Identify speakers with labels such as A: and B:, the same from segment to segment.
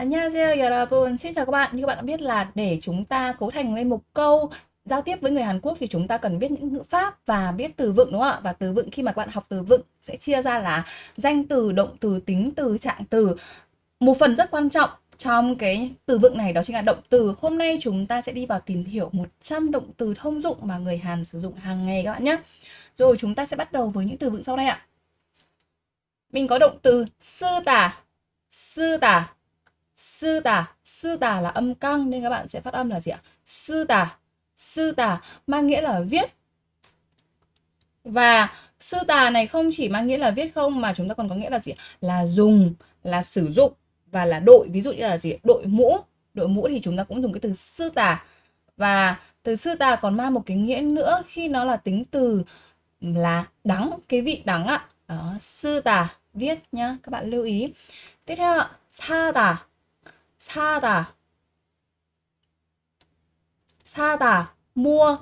A: 안녕하세요, 여러분. Xin chào các bạn. Như các bạn đã biết là để chúng ta cấu thành lên một câu giao tiếp với người Hàn Quốc thì chúng ta cần biết những ngữ pháp và biết từ vựng, đúng không ạ? Và từ vựng, khi mà các bạn học từ vựng sẽ chia ra là danh từ, động từ, tính từ, trạng từ. Một phần rất quan trọng trong cái từ vựng này đó chính là động từ. Hôm nay chúng ta sẽ đi vào tìm hiểu 100 động từ thông dụng mà người Hàn sử dụng hàng ngày các bạn nhé. Rồi chúng ta sẽ bắt đầu với những từ vựng sau đây ạ. Mình có động từ sư tả, sư tả. Sư tả là âm căng nên các bạn sẽ phát âm là gì ạ? Sư tả mang nghĩa là viết. Và sư tả này không chỉ mang nghĩa là viết không mà chúng ta còn có nghĩa là gì? Là dùng, là sử dụng và là đội. Ví dụ như là gì? Đội mũ. Đội mũ thì chúng ta cũng dùng cái từ sư tả. Và từ sư tả còn mang một cái nghĩa nữa khi nó là tính từ là đắng, cái vị đắng ạ. Đó, sư tả viết nhá, các bạn lưu ý. Tiếp theo ạ, 사다. 사다. 사다 mua.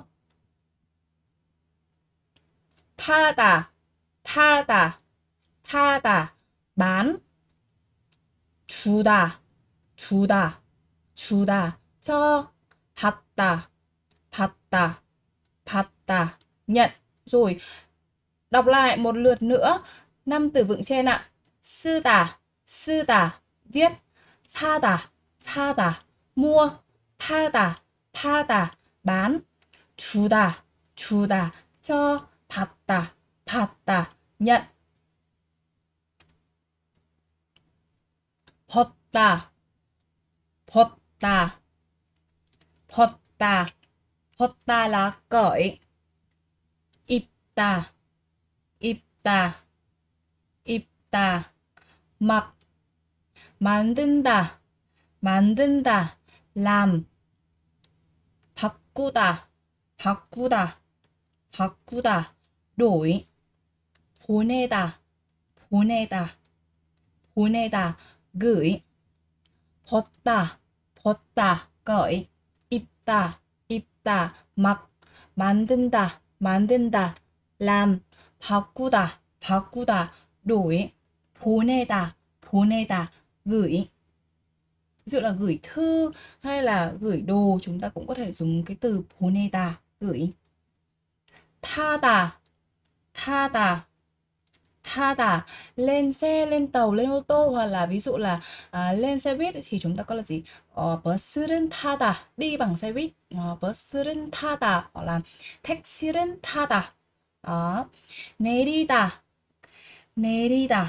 A: 팔다. 팔다. 팔다 bán. 주다. 주다. 주다 cho. 받다. 받다. 받다 nhận. Rồi, đọc lại một lượt nữa 5 từ vựng trên ạ. sư tả viết. 사다. 사다 mua. 팔다. 팔다 bán. 주다. 주다 cho. 받다. 받다 nhận. 벗다. 벗다. 벗다. 벗다 là cởi. 입다. 입다. 입다 mặc. 만든다. 만든다 làm. 바꾸다. 바꾸다. 바꾸다 đổi. 보내다. 보내다. 보내다 gửi. 벗다. 벗다 cởi. 입다. 입다 mặc. 만든다. 만든다 làm. 바꾸다. 바꾸다 đổi. 보내다. 보내다 gửi. Ví dụ là gửi thư hay là gửi đồ, chúng ta cũng có thể dùng cái từ 보내다, gửi. 타다. 타다. 타다 lên xe, lên tàu, lên ô tô, hoặc là ví dụ là lên xe buýt thì chúng ta có là gì? 버스는 타다, đi bằng xe buýt. 버스는 타다 hoặc là 택시는 타다. Đó. 내리다. 내리다.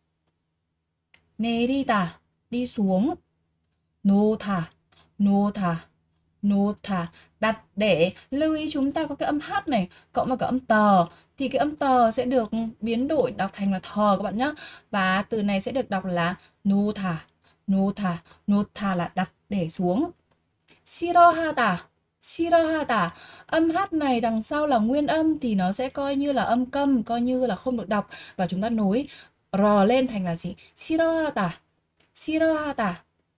A: 내리다 đi xuống. 놓다. 놓다. 놓다 đặt để. Lưu ý chúng ta có cái âm h này cộng vào cái âm tờ thì cái âm tờ sẽ được biến đổi đọc thành là thờ các bạn nhé. Và từ này sẽ được đọc là 놓다. 놓다. 놓다 là đặt để xuống. 싫어하다. 싫어하다 âm h này đằng sau là nguyên âm thì nó sẽ coi như là âm câm, coi như là không được đọc, và chúng ta nối r lên thành là gì? 싫어하다. 싫어하다.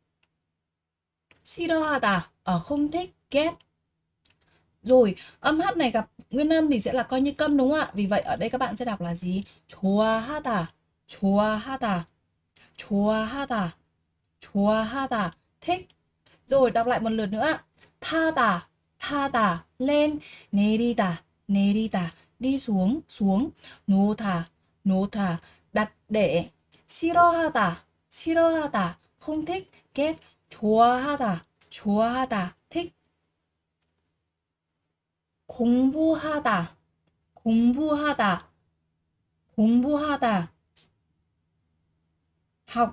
A: 싫어하다 không thích, ghét. Rồi, âm h này gặp nguyên âm thì sẽ là coi như câm, đúng không ạ? Vì vậy ở đây các bạn sẽ đọc là gì? 좋아하다. 좋아하다. 좋아하다. 좋아하다 thích. Rồi, đọc lại một lượt nữa ạ. 타다. 타다 lên. 내리다. 내리다 đi xuống, xuống. 놓다. 놓다 đặt để. 싫어하다. 싫어하다 không thích, ghét. 좋아하다. 좋아하다 thích. 공부하다. 공부하다. 공부하다 học.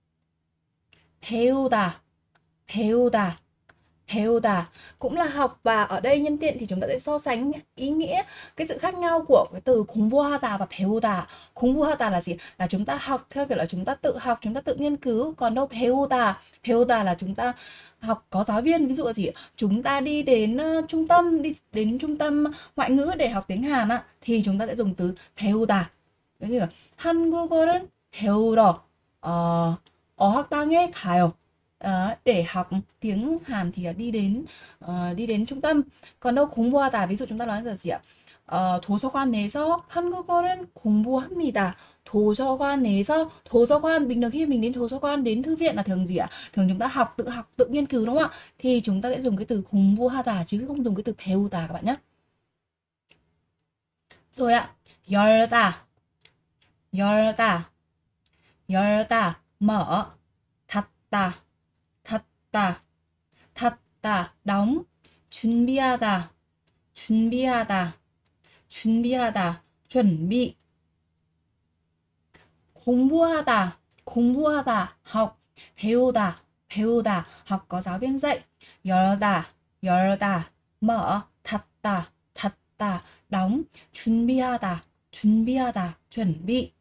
A: 배우다. 배우다. 배우다 cũng là học, và ở đây nhân tiện thì chúng ta sẽ so sánh ý nghĩa, cái sự khác nhau của cái từ 공부하다 và 배우다. 공부하다 là gì? Là chúng ta học theo kiểu là chúng ta tự học, chúng ta tự nghiên cứu. Còn đâu 배우다, 배우다 là chúng ta học có giáo viên. Ví dụ là gì? Chúng ta đi đến trung tâm, đi đến trung tâm ngoại ngữ để học tiếng Hàn á, thì chúng ta sẽ dùng từ 배우다. Ví dụ là 한국어를 배우러 어학당에 가요. Để học tiếng Hàn thì đi đến trung tâm. Còn đâu 공부하다, ví dụ chúng ta nói là gì ạ? 도서관에서 한국어를 공부합니다. 도서관에서, 도서관, bình thường khi mình đến 도서관, đến thư viện là thường gì ạ? Thường chúng ta học, tự nghiên cứu đúng không ạ? Thì chúng ta sẽ dùng cái từ 공부하다 chứ không dùng cái từ 배우다 các bạn nhé. Rồi ạ, 열다, 열다, 열다, mở, 닫다, 닫다, 닫다, đóng, 준비하다, 준비하다, 준비하다, chuẩn bị, 공부하다, 공부하다, học, 배우다, 배우다, học có giáo viên dạy, 열다, 열다, mở, 닫다, 닫다, đóng, 준비하다, 준비하다, chuẩn bị.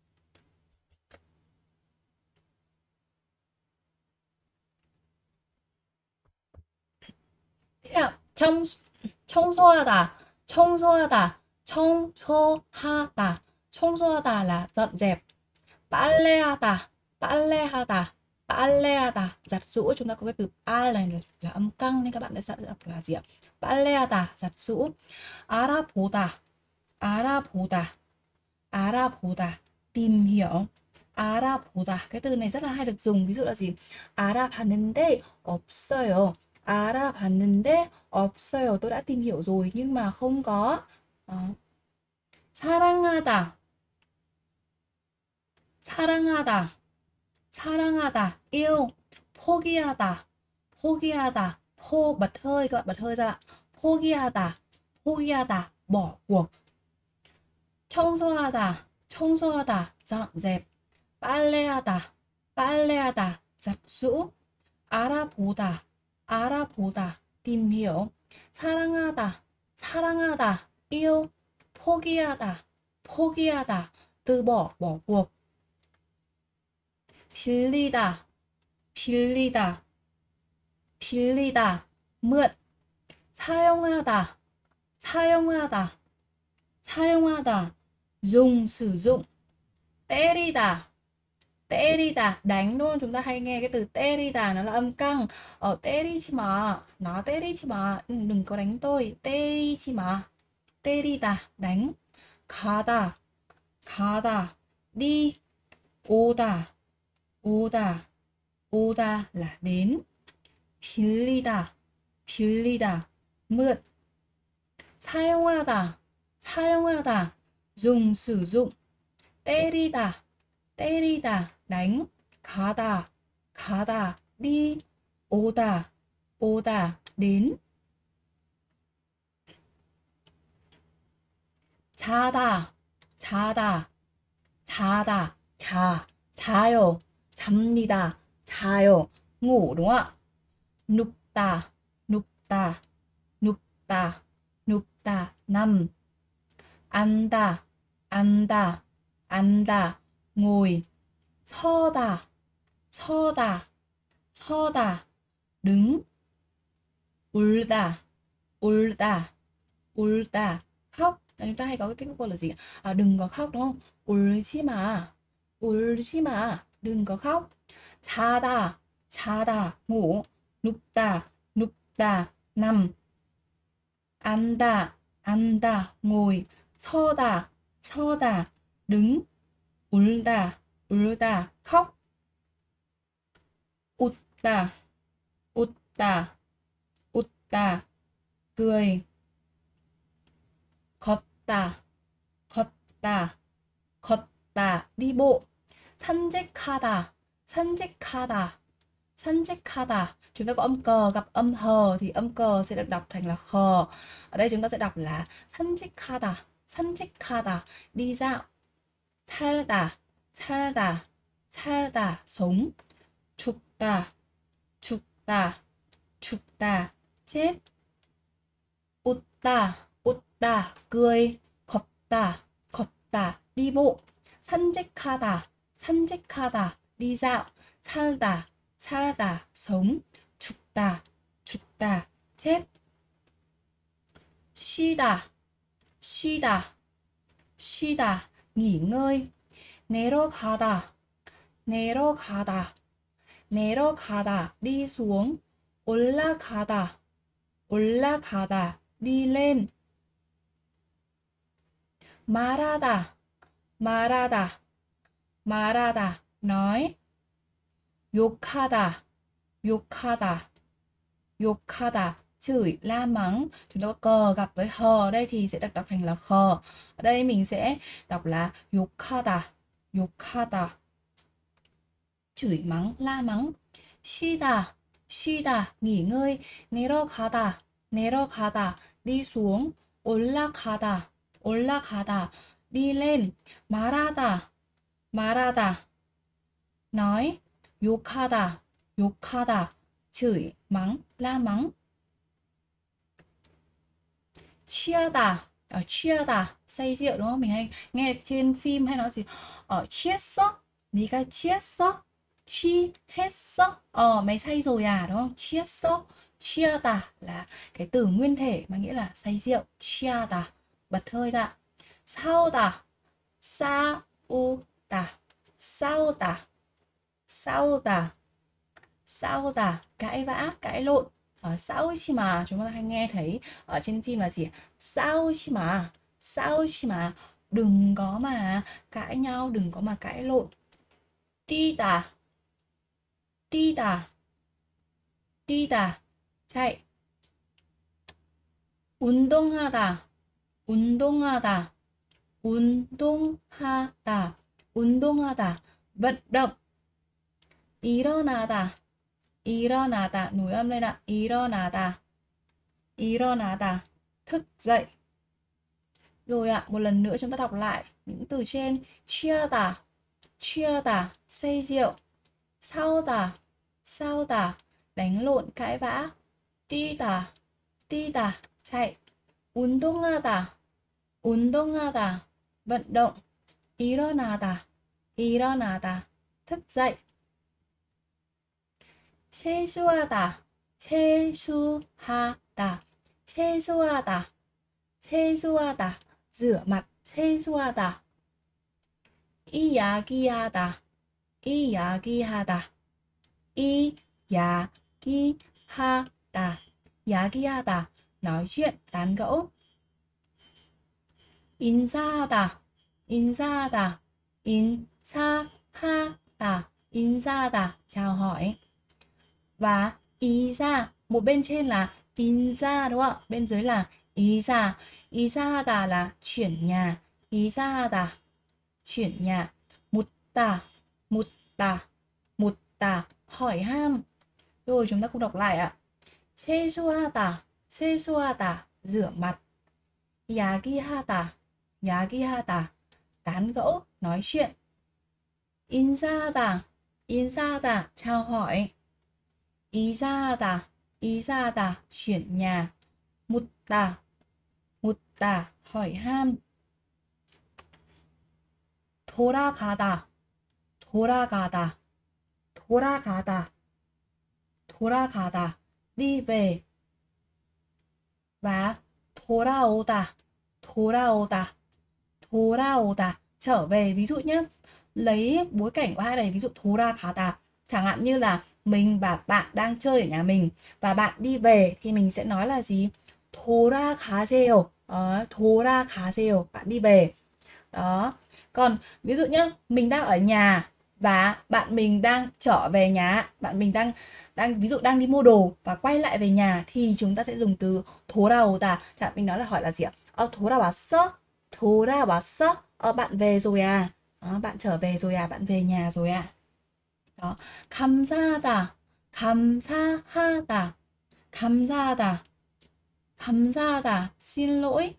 A: Thế nào? 청소하다, 청소하다, 청소하다, 청소하다 là dọn dẹp. 빨래하다, 빨래하다, 빨래하다, giặt giũ. Chúng ta có cái từ 빨 này là âm căng nên các bạn sẽ đọc là gì ạ? 빨래하다, giặt giũ. 알아보다, 알아보다, 알아보다, tìm hiểu. 알아보다, cái từ này rất là hay được dùng. ví dụ là gì? 알아봤는데 없어요. 알아봤는데 없어요. Tôi đã tìm hiểu rồi nhưng mà không có. Đó. 사랑하다, 사랑하다, 사랑하다, yêu. 포기하다, 포기하다, bật hơi, các bạn bật hơi ra ạ. 포기하다, 포기하다, bỏ cuộc. 청소하다, 청소하다, dọn dẹp. 빨래하다, 빨래하다, giặt giũ. 알아보다, 알아보다, tìm hiểu. 사랑하다, 사랑하다, yêu. 포기하다, 포기하다, từ bỏ, bỏ cuộc. 빌리다, 빌리다, 빌리다, mượn. 사용하다, 사용하다, 사용하다, dùng, sử dụng. 때리다, 때리다, đánh luôn. Chúng ta hay nghe cái từ 때리다, nó là âm căng. 때리지 마, nó 때리지 마, đừng có đánh tôi. 때리지 마, 때리다, đánh. 가다, 가다, đi. 오다, 오다, 오다 là đến. 빌리다, 빌리다, mượn. 사용하다, 사용하다, dùng, sử dụng. 때리다, 때리다, đánh. 가다, 가다, đi. 오다, 오다, đến. 자다, 자다, 자다, 자요. 잡니다, 자요. ngủ đúng không ạ? 눕다, 눕다, 눕다, 눕다, nằm. 앉다, 앉다, 앉다, ngồi. 서다, 서다, 서다, đứng. 울다, 울다, 울다, khóc. Chúng ta hay có cái câu là gì? Đừng có khóc đúng không? 울지 마, 울지 마, đừng có khóc. 자다, 자다, ngủ. 눕다, 눕다, nằm. 앉다, 앉다, ngồi. 서다, 서다, đứng. 울다, 울다, khóc. 웃다, 웃다, 웃다, cười. 걷다, 걷다, 걷다, đi bộ. 산책하다, 산책하다, 산책하다. Chúng ta có âm cờ gặp âm hờ thì âm cờ sẽ được đọc thành là khờ. Ở đây chúng ta sẽ đọc là 산책하다, 산책하다, đi dạo. 살다, 살다, 살다, sống. 죽다, 죽다, 죽다, chết. 웃다, 웃다, cười. 걷다, 걷다, đi bộ. 산책하다, 산책하다, đi dạo. 살다, 살다, sống. 죽다, 죽다, chết. 쉬다, 쉬다, 쉬다, nghỉ ngơi. 내려가다, 내려가다, 내려가다, đi xuống. 올라가다, 올라가다, đi lên. 말하다, 말하다, 말하다, nói. 욕하다, 욕하다, 욕하다, chửi, la mắng. Chúng ta có cờ gặp với hờ ở đây thì sẽ được đọc thành là khờ. Ở đây mình sẽ đọc là 욕하다, 욕하다. chửi mắng, la mắng. 쉬다, 쉬다, nghỉ ngơi. 내려가다, 내려가다, đi xuống. 올라가다, 올라가다, đi lên. 말하다, 말하다, nói. 욕하다, 욕하다, chửi, mắng, la mắng. 취하다, 취하다, say rượu đúng không? Mình hay nghe trên phim hay nói gì 취했어? 네가 취했어? 취했어? Mày say rồi à, đúng không? 취했어? 취하다 là cái từ nguyên thể mà nghĩa là say rượu. 취하다, bật hơi ra. 싸우다, 싸우다, 싸우다, 싸우다, 싸우다, cãi vã, cãi lộn. 싸우지 마, chúng ta hay nghe thấy ở trên phim là gì? 싸우지 마, 싸우지 마, đừng có mà cãi nhau, đừng có mà cãi lộn. 뛰다, 뛰다, 뛰다, chạy. 운동하다, 운동하다, 운동하다, 운동하다, vận động. 일어나다, 일어나다, nối âm lên ạ. 일어나다, 일어나다, thức dậy. Rồi ạ, một lần nữa chúng ta đọc lại những từ trên. 취하다, 취하다, say rượu. 싸우다, 싸우다, đánh lộn, cãi vã. 뛰다, 뛰다, chạy. 운동하다, 운동하다, vận động. 일어나다, 일어나다, thức dậy. 세수하다, 세수하다, 세수하다, 세수하다, rửa mặt. 세수하다. 이야기하다, 이야기하다, 이야기하다, 이야기하다, nói chuyện, tán gẫu. 인사하다, 인사하다, 인사하다, 인사하다, chào hỏi. Và ý ra, một bên trên là in ra đúng không ạ? Bên dưới là ý ra. Ý ra đà là chuyển nhà. Ý ra đà, chuyển nhà. 묻다, 묻다, 묻다, hỏi han. Rồi chúng ta cùng đọc lại ạ. 세수하다, 세수하다, rửa mặt. 야기하다, 야기하다, tán gẫu, nói chuyện. 인사하다, 인사하다, chào hỏi. 이사하다, 이사하다, chuyển nhà. 묻다, 묻다, hỏi han. 돌아가다, 돌아가다, 돌아가다, 돌아가다, đi về. Và 돌아오다, 돌아오다, 돌아오다, trở về. Ví dụ nhé, lấy bối cảnh của hai này, ví dụ 돌아가다, chẳng hạn như là mình và bạn đang chơi ở nhà mình và bạn đi về thì mình sẽ nói là gì? 돌아가세요. 돌아가세요, bạn đi về. Đó. Còn ví dụ nhá, mình đang ở nhà và bạn mình đang trở về nhà, bạn mình đang ví dụ đang đi mua đồ và quay lại về nhà thì chúng ta sẽ dùng từ 돌아오다. Chẳng mình nói là hỏi là gì ạ? 돌아왔어? 돌아왔어? Bạn về rồi à? Bạn trở về rồi à? Bạn về nhà rồi à? Đó. 감사하다, 감사하다, 감사하다, 감사하다, xin lỗi.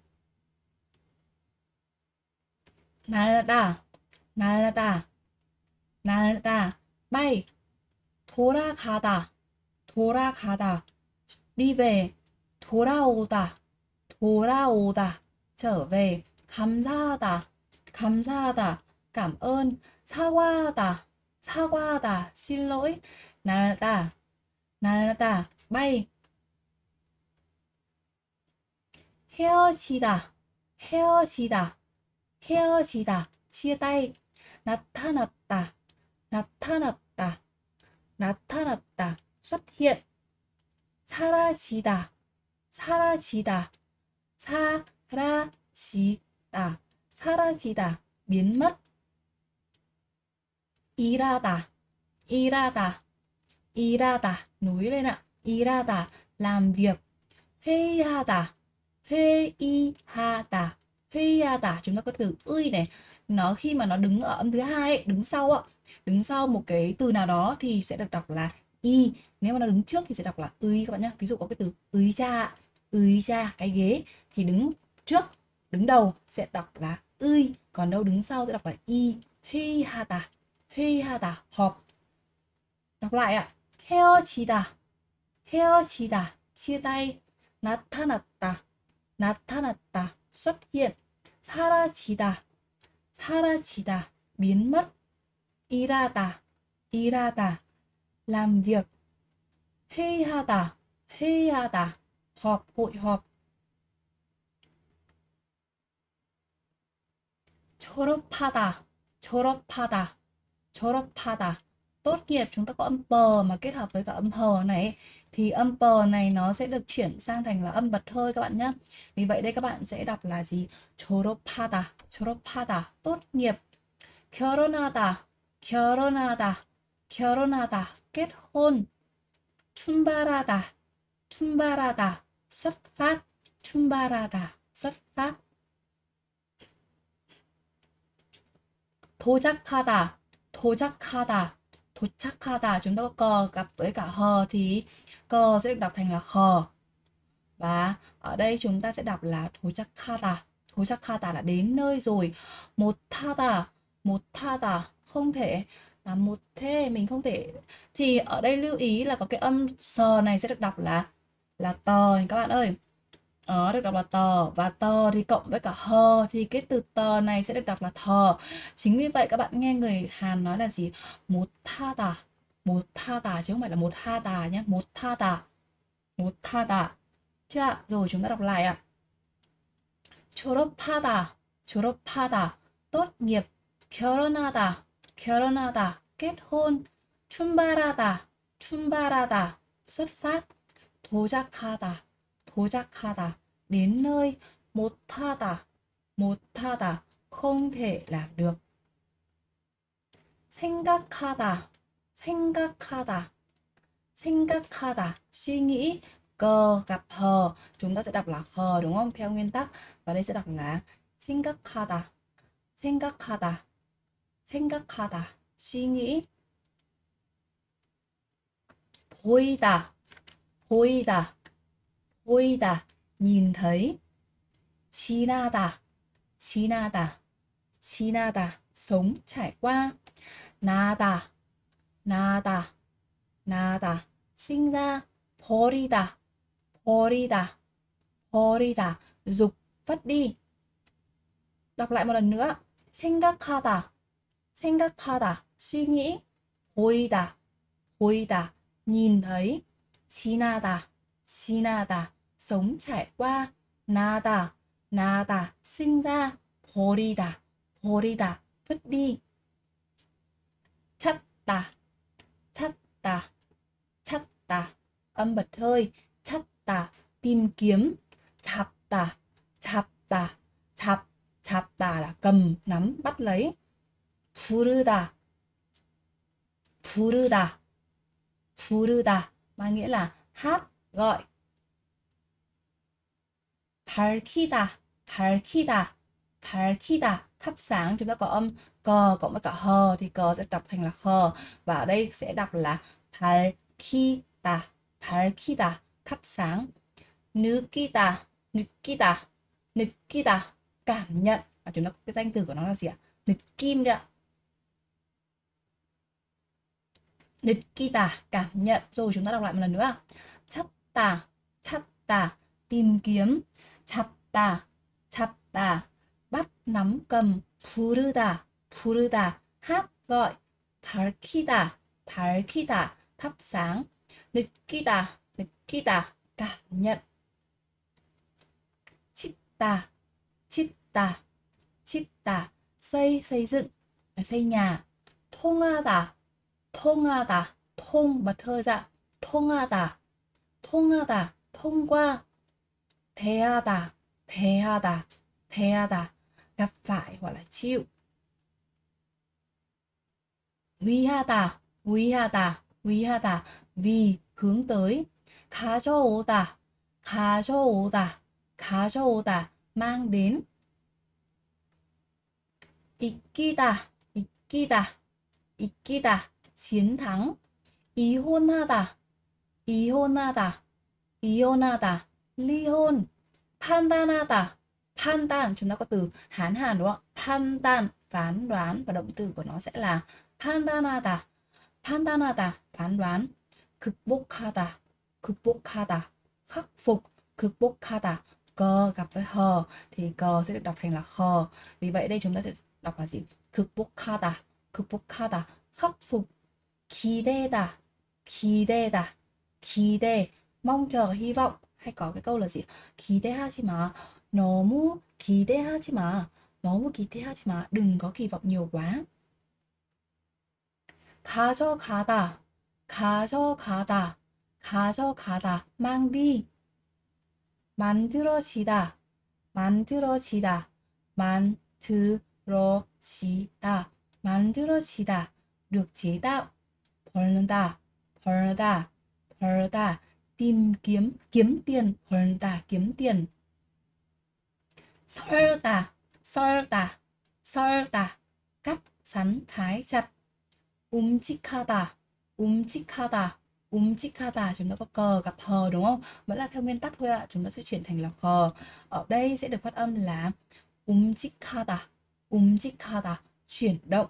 A: 날다, 날다, 날다, bay. 돌아가다, 돌아가다, đi về. 돌아오다, 돌아오다, trở về. 감사하다, 감사하다, cảm ơn. 사과하다, 사과하다, xin lỗi. 날다, 날다, bay. 헤어지다, 헤어지다, 헤어지다, chia tay. 나타났다, 나타났다, 나타났다, xuất hiện. 사라지다, 사라지다, 사라지다, 사라지다, biến mất. 일하다, 일하다, 일하다. Núi lên ạ. 일하다, làm việc. 회의하다, 회의하다, 회의하다. Chúng ta có từ ươi này. Nó khi mà nó đứng ở âm thứ hai ấy, đứng sau ạ. Đứng sau một cái từ nào đó thì sẽ được đọc là y. Nếu mà nó đứng trước thì sẽ đọc là ươi các bạn nhé. Ví dụ có cái từ ươi cha, cái ghế thì đứng trước, đứng đầu sẽ đọc là ươi, còn đâu đứng sau sẽ đọc là y. 회의하다, 회의하다, họp. Đọc lại ạ. 헤어지다, 헤어지다, chia tay. 나타났다, 나타났다, xuất hiện. 사라지다, 사라지다, biến mất. 일하다, 일하다, làm việc. 회의하다, 회의하다, họp, hội họp. 졸업하다, 졸업하다, 졸업하다. Tốt nghiệp chúng ta có âm pờ mà kết hợp với cả âm hờ này thì âm pờ này nó sẽ được chuyển sang thành là âm bật hơi các bạn nhé. Vì vậy đây các bạn sẽ đọc là gì? 졸업하다, 졸업하다, tốt nghiệp. 결혼하다, 결혼하다, 결혼하다, kết hôn. 출발하다, 출발하다, xuất phát. 출발하다, xuất phát. 도착하다, 도착하다, 도착하다. Chúng ta có cờ gặp với cả hờ thì cờ sẽ được đọc thành là khờ. Và ở đây chúng ta sẽ đọc là 도착하다. 도착하다 là đến nơi rồi. 못하다, 못하다, không thể. Là một thế, mình không thể. Thì ở đây lưu ý là có cái âm sờ này sẽ được đọc là tờ các bạn ơi. Được đọc là tờ, và tờ thì cộng với cả hờ thì cái từ tờ này sẽ được đọc là thờ. Chính vì vậy các bạn nghe người Hàn nói là gì? 못하다, 못하다 chứ không phải là 못하다 nhé. 못하다, 못하다. Chưa ạ? Rồi chúng ta đọc lại ạ. 졸업하다, 졸업하다, tốt nghiệp. 결혼하다, 결혼하다, kết hôn. 출발하다, 출발하다, xuất phát. 도착하다, 도착하다, đến nơi. 못하다, 못하다, không thể làm được. 생각하다, 생각하다, 생각하다, suy nghĩ. Cờ gặp hờ chúng ta sẽ đọc là hờ đúng không? Theo nguyên tắc. Và đây sẽ đọc là 생각하다, 생각하다, 생각하다, suy nghĩ. 보이다, 보이다, 보이다, nhìn thấy. 지나다, 지나다, 지나다, sống trải qua. 나다, 나다, 나다, sinh ra. 버리다, 버리다, 버리다, dục vứt đi. Đọc lại một lần nữa. 생각하다, 생각하다, suy nghĩ. 보이다, 보이다, nhìn thấy. 지나다, 지나다, sống trải qua. 나다, 나다, sinh ra. 버리다, 버리다, vứt đi. 찾다, 찾다, 찾다, âm bật hơi. 찾다, tìm kiếm. 잡다, 잡다, 잡, 잡다 là cầm, nắm, bắt lấy. 부르다, 부르다, 부르다 mang nghĩa là hát, gọi. 밝히다, 밝히다, 밝히다, thắp sáng. Chúng ta có âm cờ cộng với cả hờ thì cờ sẽ đọc thành là khờ. Và ở đây sẽ đọc là 밝히다, 밝히다, thắp sáng. 느끼다, 느끼다, 느끼다, cảm nhận. Và chúng ta có cái danh từ của nó là gì ạ? 느낌 đấy ạ. 느끼다, cảm nhận. Rồi chúng ta đọc lại một lần nữa. 찾다, 찾다, tìm kiếm. 잡다, 잡다, bắt, nắm, cầm. 부르다, 부르다, hát, gọi. 밝히다, 밝히다, thắp sáng. 느끼다, 느끼다, cảm nhận. 짓다, 짓다, 짓다, xây dựng, xây nhà. 통하다, 통하다, thông bật hơi ra. 통하다, 통하다, thông qua. 대하다, 대하다, 대하다, gặp phải hoặc là chịu. 위하다, 위하다, 위하다. vì hướng tới. 가져오다, 가져오다, 가져오다. mang đến. 이기다, 이기다, 이기다. chiến thắng. 이혼하다, 이혼하다, 이혼하다. ly hôn. 판단하다, 판단. Chúng ta có từ Hán Hàn đúng không? 판단, phán đoán, và động từ của nó sẽ là 판단하다, 판단하다, phán đoán. 극복하다, 극복하다, khắc phục, 극복하다. Cờ gặp với hờ thì cờ sẽ được đọc thành là khờ. Vì vậy đây chúng ta sẽ đọc là gì? 극복하다, 극복하다, khắc phục. 기대다, 기대다, 기대. Mong chờ, hy vọng. Hay có cái câu là gì? 기대하지 마. 너무 기대하지 마. 너무 기대하지 마. Đừng có kỳ vọng nhiều quá. 가져가다, 가져가다, 가져가다. mang đi. 만들어지다, 만들어지다, 만들어지다, 만들어지다. được chế tạo. 벌다, 벌다, 벌다. tìm kiếm, kiếm tiền. 벌다, kiếm tiền. 썰다, 썰다, 썰다. cắt, sắn, thái, chặt. 움직하다, 움직하다, 움직하다. Chúng ta có cờ gặp hờ đúng không? Vẫn là theo nguyên tắc thôi ạ. Chúng ta sẽ chuyển thành là khờ. Ở đây sẽ được phát âm là 움직하다, 움직하다. chuyển động.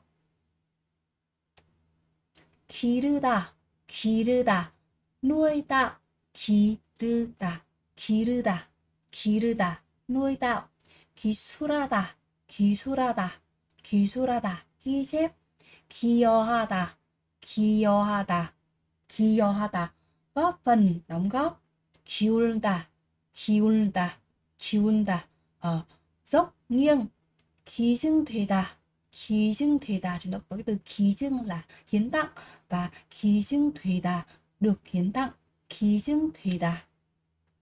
A: 기르다, 기르다. nuôi tạo. 기르다, 기르다, 기르다. nuôi tạo. 기술하다, 기술하다, 기술하다. ghi chép. 기여하다, 기여하다, 기여하다. góp phần, đóng góp. 기울다, 기울다, 기운다. dốc, nghiêng. 기증되다, 기증되다. Chúng ta có cái từ 기증 là hiến tặng và 기증되다 được hiến tặng. 기증되다.